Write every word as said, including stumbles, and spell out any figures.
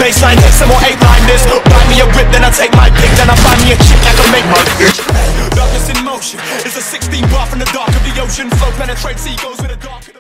Baseline hits, some more eight line this. Buy me a whip, then I take my pick. Then I find me a chick that can make my bitch. Darkness in motion is a sixteen bar from the dark of the ocean. Flow penetrates egos with a dark